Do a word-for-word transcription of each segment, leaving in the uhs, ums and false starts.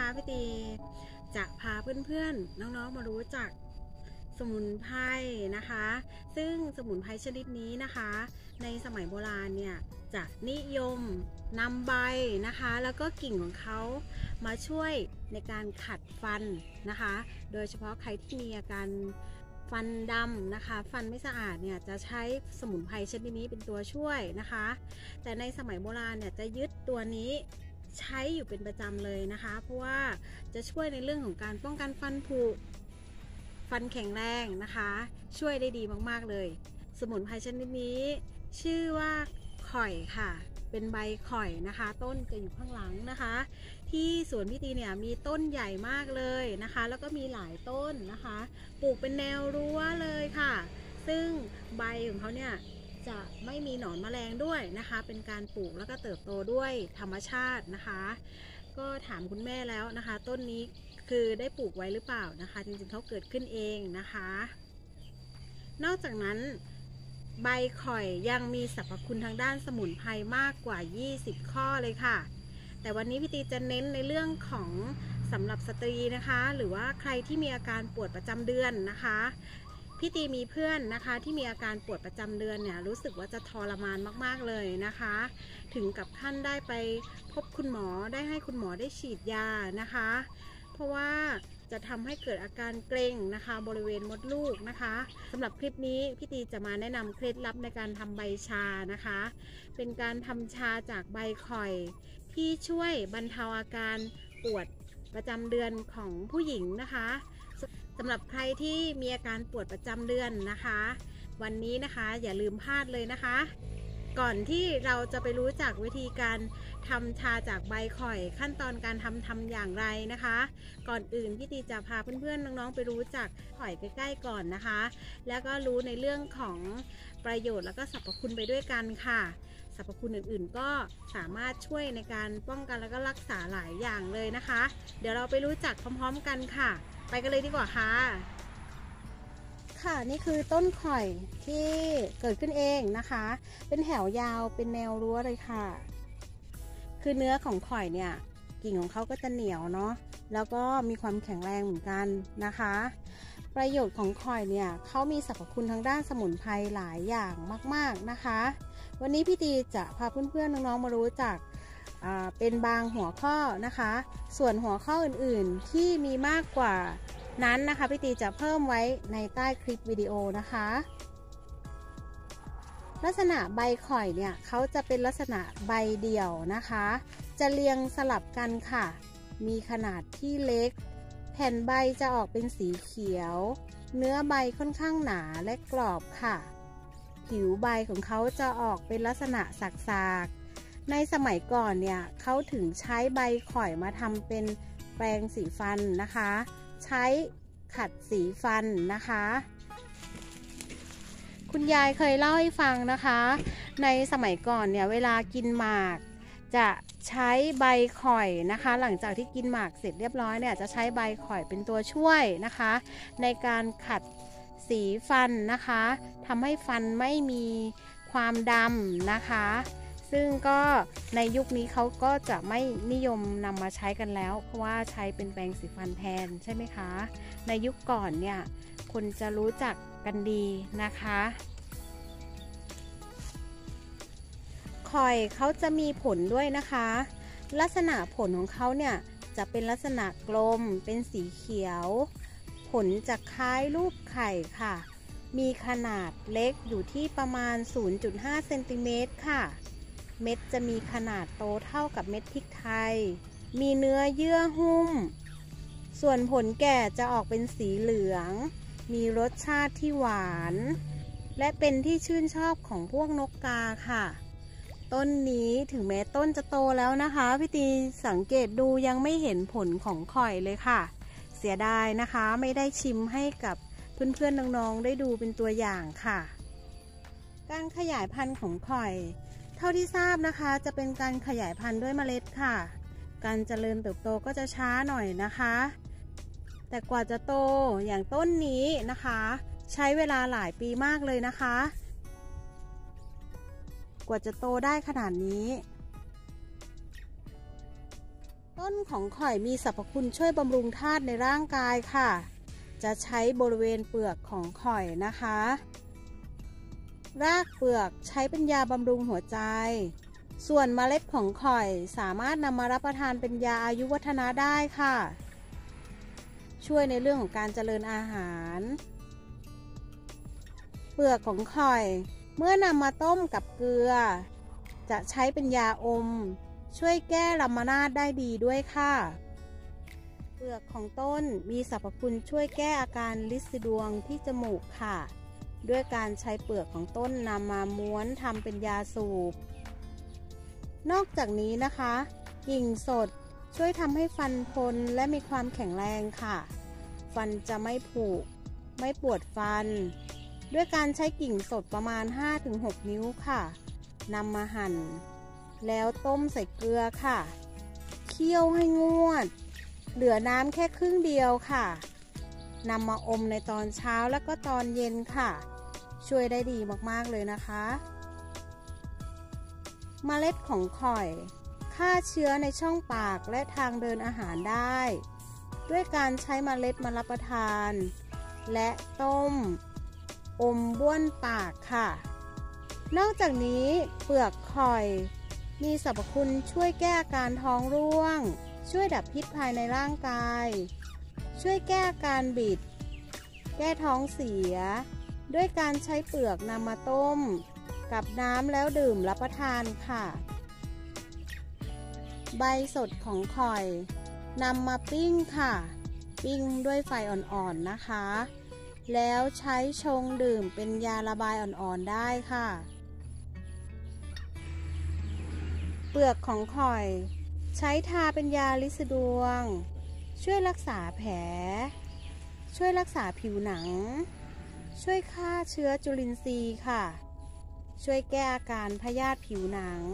พี่ตีจะพาเพื่อนๆน้องๆมารู้จักสมุนไพรนะคะซึ่งสมุนไพรชนิดนี้นะคะในสมัยโบราณเนี่ยจะนิยมนำใบนะคะแล้วก็กิ่งของเขามาช่วยในการขัดฟันนะคะโดยเฉพาะใครที่มีอาการฟันดำนะคะฟันไม่สะอาดเนี่ยจะใช้สมุนไพรชนิดนี้เป็นตัวช่วยนะคะแต่ในสมัยโบราณเนี่ยจะยึดตัวนี้ใช้อยู่เป็นประจำเลยนะคะเพราะว่าจะช่วยในเรื่องของการป้องกันฟันผุฟันแข็งแรงนะคะช่วยได้ดีมากๆเลยสมุนไพรชนิดนี้ชื่อว่าข่อยค่ะเป็นใบข่อยนะคะต้นจะอยู่ข้างหลังนะคะที่สวนพี่ตีเนี่ยมีต้นใหญ่มากเลยนะคะแล้วก็มีหลายต้นนะคะปลูกเป็นแนวรั้วเลยค่ะซึ่งใบของเขาเนี่ยจะไม่มีหนอนแมลงด้วยนะคะเป็นการปลูกแล้วก็เติบโตด้วยธรรมชาตินะคะก็ถามคุณแม่แล้วนะคะต้นนี้คือได้ปลูกไว้หรือเปล่านะคะจริงๆเขาเกิดขึ้นเองนะคะนอกจากนั้นใบข่อยยังมีสรรพคุณทางด้านสมุนไพรมากกว่ายี่สิบข้อเลยค่ะแต่วันนี้พี่ตีจะเน้นในเรื่องของสำหรับสตรีนะคะหรือว่าใครที่มีอาการปวดประจำเดือนนะคะพี่ตีมีเพื่อนนะคะที่มีอาการปวดประจำเดือนเนี่ยรู้สึกว่าจะทรมานมากๆเลยนะคะถึงกับขั้นได้ไปพบคุณหมอได้ให้คุณหมอได้ฉีดยานะคะเพราะว่าจะทำให้เกิดอาการเกร็งนะคะบริเวณมดลูกนะคะสำหรับคลิปนี้พี่ตีจะมาแนะนำเคล็ดลับในการทำใบชานะคะเป็นการทำชาจากใบข่อยที่ช่วยบรรเทาอาการปวดประจำเดือนของผู้หญิงนะคะสำหรับใครที่มีอาการปวดประจำเดือนนะคะวันนี้นะคะอย่าลืมพลาดเลยนะคะก่อนที่เราจะไปรู้จักวิธีการทำชาจากใบข่อยขั้นตอนการทำทำอย่างไรนะคะก่อนอื่นพี่ตีจะพาเพื่อนๆน้องๆไปรู้จักข่อยใกล้ๆก่อนนะคะแล้วก็รู้ในเรื่องของประโยชน์แล้วก็สรรพคุณไปด้วยกันค่ะสรรพคุณอื่นๆก็สามารถช่วยในการป้องกันแล้วก็รักษาหลายอย่างเลยนะคะเดี๋ยวเราไปรู้จักพร้อมๆกันค่ะไปกันเลยดีกว่าค่ะค่ะนี่คือต้นข่อยที่เกิดขึ้นเองนะคะเป็นแถวยาวเป็นแนวรั้วเลยค่ะคือเนื้อของข่อยเนี่ยกิ่งของเขาก็จะเหนียวเนาะแล้วก็มีความแข็งแรงเหมือนกันนะคะประโยชน์ของข่อยเนี่ยเขามีสรรพคุณทางด้านสมุนไพรหลายอย่างมากๆนะคะวันนี้พี่ตีจะพาเพื่อนๆน้องๆมารู้จักเป็นบางหัวข้อนะคะส่วนหัวข้ออื่นๆที่มีมากกว่านั้นนะคะพี่ตีจะเพิ่มไว้ในใต้คลิปวิดีโอนะคะลักษณะใบข่อยเนี่ยเขาจะเป็นลักษณะใบเดี่ยวนะคะจะเรียงสลับกันค่ะมีขนาดที่เล็กแผ่นใบจะออกเป็นสีเขียวเนื้อใบค่อนข้างหนาและกรอบค่ะผิวใบของเขาจะออกเป็นลักษณะสักๆในสมัยก่อนเนี่ยเขาถึงใช้ใบข่อยมาทำเป็นแปรงสีฟันนะคะใช้ขัดสีฟันนะคะคุณยายเคยเล่าให้ฟังนะคะในสมัยก่อนเนี่ยเวลากินหมากจะใช้ใบข่อยนะคะหลังจากที่กินหมากเสร็จเรียบร้อยเนี่ยจะใช้ใบข่อยเป็นตัวช่วยนะคะในการขัดสีฟันนะคะทำให้ฟันไม่มีความดำนะคะซึ่งก็ในยุคนี้เขาก็จะไม่นิยมนำมาใช้กันแล้วเพราะว่าใช้เป็นแปรงสีฟันแทนใช่ไหมคะในยุคก่อนเนี่ยคนจะรู้จักกันดีนะคะข่อยเขาจะมีผลด้วยนะคะลักษณะผลของเขาเนี่ยจะเป็นลักษณะกลมเป็นสีเขียวผลจะคล้ายรูปไข่ค่ะมีขนาดเล็กอยู่ที่ประมาณ ศูนย์จุดห้า เซนติเมตรค่ะเม็ดจะมีขนาดโตเท่ากับเม็ดพริกไทยมีเนื้อเยื่อหุ้มส่วนผลแก่จะออกเป็นสีเหลืองมีรสชาติที่หวานและเป็นที่ชื่นชอบของพวกนกกาค่ะต้นนี้ถึงแม้ต้นจะโตแล้วนะคะพี่ตีสังเกตดูยังไม่เห็นผลของข่อยเลยค่ะเสียดายนะคะไม่ได้ชิมให้กับเพื่อนๆน้องๆได้ดูเป็นตัวอย่างค่ะการขยายพันธุ์ของข่อยเท่าที่ทราบนะคะจะเป็นการขยายพันธุ์ด้วยเมล็ดค่ะการเจริญเติบโตก็จะช้าหน่อยนะคะแต่กว่าจะโตอย่างต้นนี้นะคะใช้เวลาหลายปีมากเลยนะคะกว่าจะโตได้ขนาดนี้ ตต้นของข่อยมีสรรพคุณช่วยบำรุงธาตุในร่างกายค่ะจะใช้บริเวณเปลือกของข่อยนะคะรากเปลือกใช้เป็นยาบำรุงหัวใจส่วนเมล็ดของข่อยสามารถนำมารับประทานเป็นยาอายุวัฒนะได้ค่ะช่วยในเรื่องของการเจริญอาหารเปลือกของข่อยเมื่อนำมาต้มกับเกลือจะใช้เป็นยาอมช่วยแก้ลำนาดได้ดีด้วยค่ะเปลือกของต้นมีสรรพคุณช่วยแก้อาการลินดวงที่จมูกค่ะด้วยการใช้เปลือกของต้นนำมาม้วนทำเป็นยาสูบนอกจากนี้นะคะกิ่งสดช่วยทำให้ฟันทนและมีความแข็งแรงค่ะฟันจะไม่ผุไม่ปวดฟันด้วยการใช้กิ่งสดประมาณ ห้าถึงหก นิ้วค่ะนำมาหั่นแล้วต้มใส่เกลือค่ะเคี่ยวให้งวดเหลือน้ำแค่ครึ่งเดียวค่ะนำมาอมในตอนเช้าและก็ตอนเย็นค่ะช่วยได้ดีมากๆเลยนะคะเมล็ดของข่อยฆ่าเชื้อในช่องปากและทางเดินอาหารได้ด้วยการใช้เมล็ดมารับประทานและต้มอมบ้วนปากค่ะนอกจากนี้เปลือกข่อยมีสรรพคุณช่วยแก้อาการท้องร่วงช่วยดับพิษภายในร่างกายช่วยแก้อาการบิดแก้ท้องเสียด้วยการใช้เปลือกนำมาต้มกับน้ำแล้วดื่มรับประทานค่ะใบสดของข่อยนำมาปิ้งค่ะปิ้งด้วยไฟอ่อนๆนะคะแล้วใช้ชงดื่มเป็นยาระบายอ่อนๆได้ค่ะเปลือกของข่อยใช้ทาเป็นยาลินดวงช่วยรักษาแผลช่วยรักษาผิวหนังช่วยฆ่าเชื้อจุลินทรีย์ค่ะช่วยแก้อาการพยาธิผิวหนัง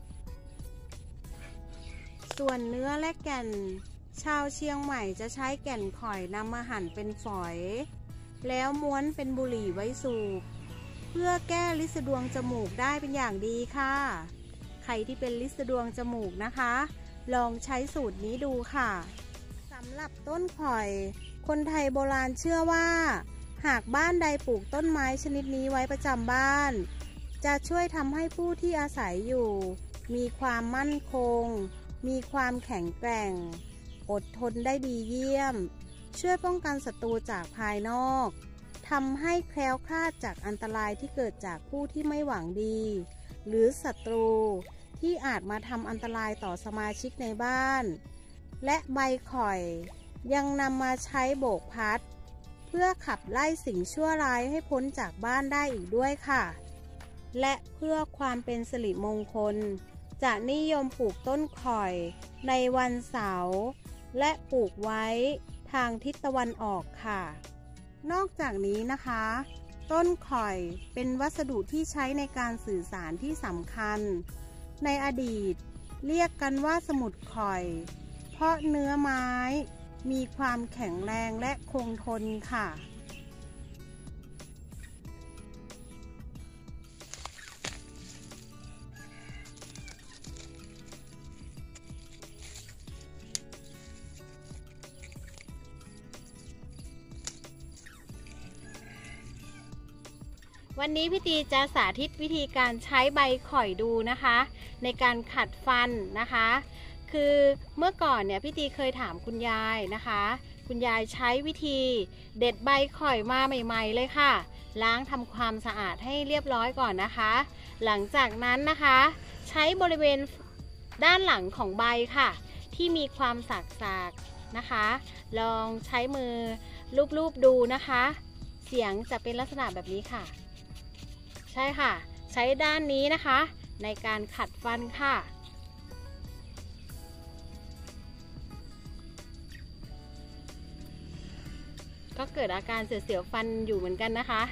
ส่วนเนื้อและแก่นชาวเชียงใหม่จะใช้แก่นข่อยนำมาหั่นเป็นฝอยแล้วม้วนเป็นบุหรี่ไว้สูบเพื่อแก้ลินดวงจมูกได้เป็นอย่างดีค่ะใครที่เป็นลินดวงจมูกนะคะลองใช้สูตรนี้ดูค่ะสำหรับต้นข่อยคนไทยโบราณเชื่อว่าหากบ้านใดปลูกต้นไม้ชนิดนี้ไว้ประจำบ้านจะช่วยทำให้ผู้ที่อาศัยอยู่มีความมั่นคงมีความแข็งแกร่งอดทนได้ดีเยี่ยมช่วยป้องกันศัตรูจากภายนอกทำให้แคล้วคลาดจากอันตรายที่เกิดจากผู้ที่ไม่หวังดีหรือศัตรูที่อาจมาทำอันตรายต่อสมาชิกในบ้านและใบข่อยยังนำมาใช้โบกพัดเพื่อขับไล่สิ่งชั่วร้ายให้พ้นจากบ้านได้อีกด้วยค่ะและเพื่อความเป็นสิริมงคลจะนิยมปลูกต้นข่อยในวันเสาร์และปลูกไว้ทางทิศตะวันออกค่ะนอกจากนี้นะคะต้นข่อยเป็นวัสดุที่ใช้ในการสื่อสารที่สำคัญในอดีตเรียกกันว่าสมุดข่อยเพราะเนื้อไม้มีความแข็งแรงและคงทนค่ะวันนี้พี่ตีจะสาธิตวิธีการใช้ใบข่อยดูนะคะในการขัดฟันนะคะคือเมื่อก่อนเนี่ยพี่ตีเคยถามคุณยายนะคะคุณยายใช้วิธีเด็ดใบข่อยมาใหม่ๆเลยค่ะล้างทำความสะอาดให้เรียบร้อยก่อนนะคะหลังจากนั้นนะคะใช้บริเวณด้านหลังของใบค่ะที่มีความสากๆนะคะลองใช้มือลูบๆดูนะคะเสียงจะเป็นลักษณะแบบนี้ค่ะใช่ค่ะใช้ด้านนี้นะคะในการขัดฟันค่ะก็เกิดอาการเสียวๆฟันอยู่เหมือนกันนะคะ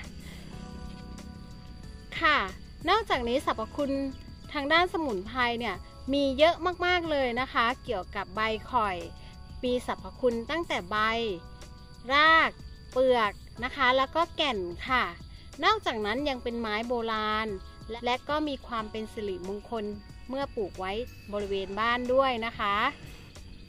ค่ะนอกจากนี้สรรพคุณทางด้านสมุนไพรเนี่ยมีเยอะมากๆเลยนะคะเกี่ยวกับใบข่อยมีสรรพคุณตั้งแต่ใบรากเปลือกนะคะแล้วก็แก่นค่ะนอกจากนั้นยังเป็นไม้โบราณและก็มีความเป็นสิริมงคลเมื่อปลูกไว้บริเวณบ้านด้วยนะคะ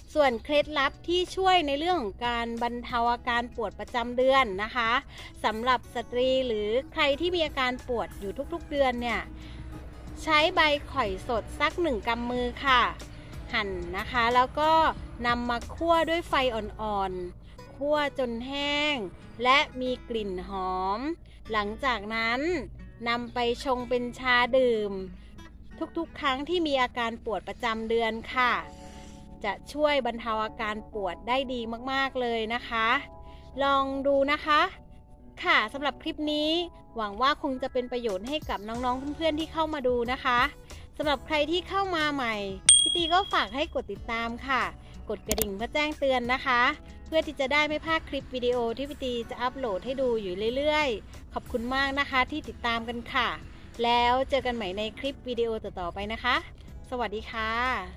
ส่วนเคล็ดลับที่ช่วยในเรื่องของการบรรเทาอาการปวดประจำเดือนนะคะสำหรับสตรีหรือใครที่มีอาการปวดอยู่ทุกๆเดือนเนี่ยใช้ใบข่อยสดสักหนึ่งกำมือค่ะหั่นนะคะแล้วก็นำมาคั่วด้วยไฟอ่อนๆคั่วจนแห้งและมีกลิ่นหอมหลังจากนั้นนำไปชงเป็นชาดื่มทุกๆครั้งที่มีอาการปวดประจำเดือนค่ะจะช่วยบรรเทาอาการปวดได้ดีมากๆเลยนะคะลองดูนะคะค่ะสำหรับคลิปนี้หวังว่าคงจะเป็นประโยชน์ให้กับน้องๆเพื่อนๆที่เข้ามาดูนะคะสำหรับใครที่เข้ามาใหม่พี่ตีก็ฝากให้กดติดตามค่ะกดกระดิ่งเพื่อแจ้งเตือนนะคะเพื่อที่จะได้ไม่พลาดคลิปวิดีโอที่พี่ตีจะอัปโหลดให้ดูอยู่เรื่อยๆขอบคุณมากนะคะที่ติดตามกันค่ะแล้วเจอกันใหม่ในคลิปวิดีโอต่อๆไปนะคะสวัสดีค่ะ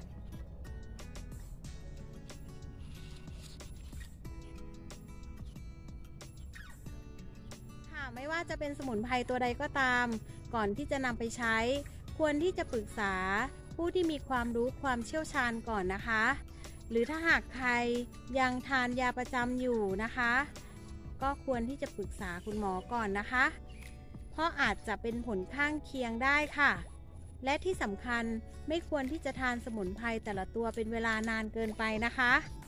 ไม่ว่าจะเป็นสมุนไพรตัวใดก็ตามก่อนที่จะนำไปใช้ควรที่จะปรึกษาผู้ที่มีความรู้ความเชี่ยวชาญก่อนนะคะหรือถ้าหากใครยังทานยาประจำอยู่นะคะก็ควรที่จะปรึกษาคุณหมอก่อนนะคะเพราะอาจจะเป็นผลข้างเคียงได้ค่ะและที่สำคัญไม่ควรที่จะทานสมุนไพรแต่ละตัวเป็นเวลานานเกินไปนะคะ